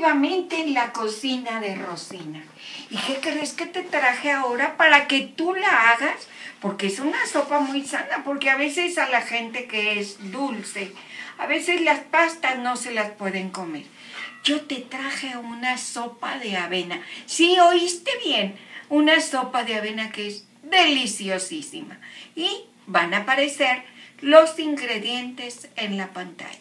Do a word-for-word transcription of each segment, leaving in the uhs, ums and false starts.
nuevamente en la cocina de Rosina. ¿Y qué crees que te traje ahora para que tú la hagas? Porque es una sopa muy sana, porque a veces a la gente que es dulce, a veces las pastas no se las pueden comer. Yo te traje una sopa de avena. Sí, oíste bien, una sopa de avena que es deliciosísima. Y van a aparecer los ingredientes en la pantalla.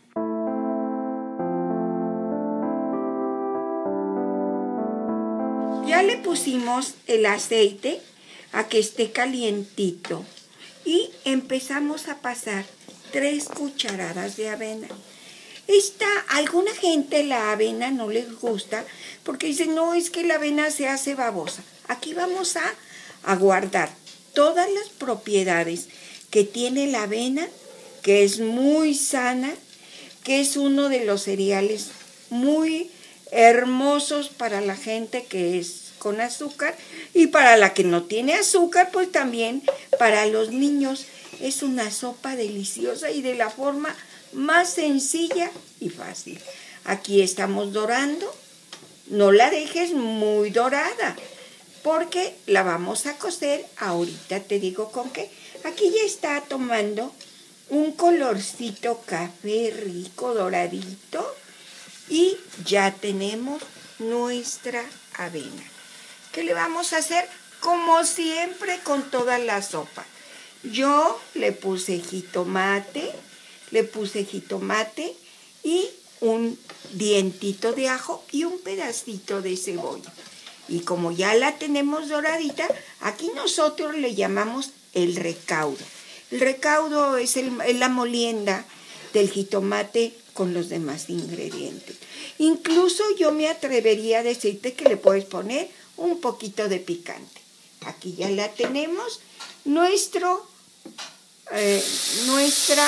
Ya le pusimos el aceite a que esté calientito y empezamos a pasar tres cucharadas de avena. Esta, a alguna gente la avena no les gusta porque dicen, no, es que la avena se hace babosa. Aquí vamos a, a guardar todas las propiedades que tiene la avena, que es muy sana, que es uno de los cereales muy hermosos para la gente que es con azúcar y para la que no tiene azúcar, pues también para los niños. Es una sopa deliciosa y de la forma más sencilla y fácil. Aquí estamos dorando. No la dejes muy dorada porque la vamos a cocer. Ahorita te digo con qué. Aquí ya está tomando un colorcito café rico, doradito. Y ya tenemos nuestra avena. ¿Qué le vamos a hacer? Como siempre con toda la sopa. Yo le puse jitomate, le puse jitomate y un dientito de ajo y un pedacito de cebolla. Y como ya la tenemos doradita, aquí nosotros le llamamos el recaudo. El recaudo es el, la molienda del jitomate con los demás ingredientes. Incluso yo me atrevería a decirte que le puedes poner un poquito de picante. Aquí ya la tenemos, nuestro, eh, nuestra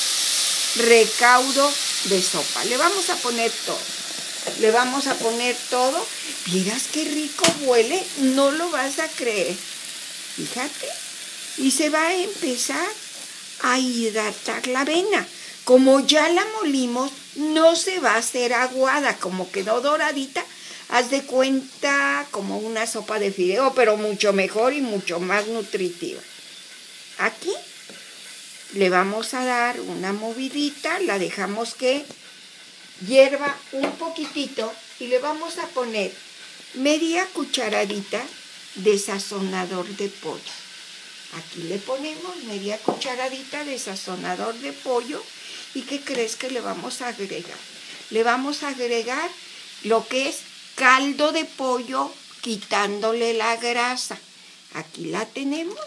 recaudo de sopa. Le vamos a poner todo, le vamos a poner todo. Miras qué rico huele, no lo vas a creer. Fíjate, y se va a empezar a hidratar la avena. Como ya la molimos, no se va a hacer aguada, como quedó doradita, haz de cuenta como una sopa de fideo, pero mucho mejor y mucho más nutritiva. Aquí le vamos a dar una movidita, la dejamos que hierva un poquitito y le vamos a poner media cucharadita de sazonador de pollo. Aquí le ponemos media cucharadita de sazonador de pollo. ¿Y qué crees que le vamos a agregar? Le vamos a agregar lo que es caldo de pollo, quitándole la grasa. Aquí la tenemos.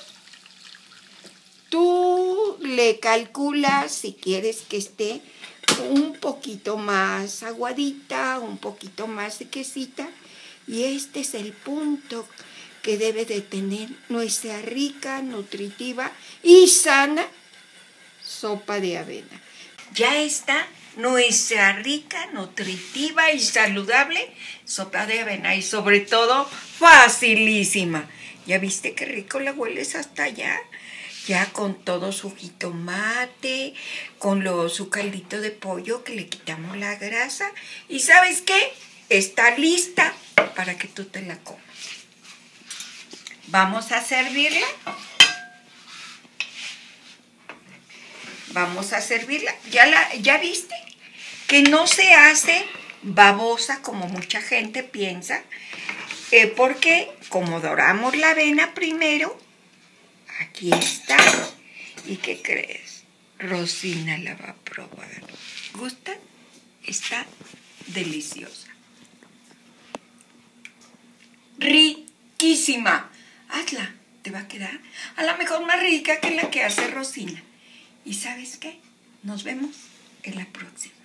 Tú le calculas si quieres que esté un poquito más aguadita, un poquito más sequecita. Y este es el punto que debe de tener nuestra rica, nutritiva y sana sopa de avena. Ya está nuestra rica, nutritiva y saludable sopa de avena y sobre todo facilísima. ¿Ya viste qué rico la hueles hasta allá? Ya con todo su jitomate, con lo, su caldito de pollo que le quitamos la grasa. ¿Y sabes qué? Está lista para que tú te la comas. Vamos a servirla. Vamos a servirla. ¿Ya, la, ¿Ya viste? Que no se hace babosa como mucha gente piensa. Eh, porque como doramos la avena primero, aquí está. ¿Y qué crees? Rosina la va a probar. ¿Gusta? Está deliciosa. Riquísima. Hazla, te va a quedar a lo mejor más rica que la que hace Rosina. ¿Y sabes qué? Nos vemos en la próxima.